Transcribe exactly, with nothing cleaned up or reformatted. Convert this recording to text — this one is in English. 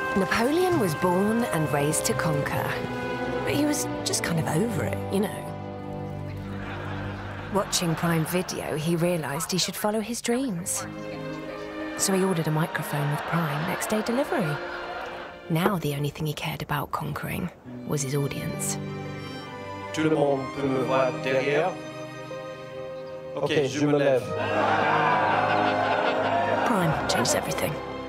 Napoleon was born and raised to conquer, but he was just kind of over it, you know. Watching Prime Video, he realised he should follow his dreams. So he ordered a microphone with Prime next day delivery. Now the only thing he cared about conquering was his audience. Tout le monde peut me voir derrière. Ok, je me lève. Prime changed everything.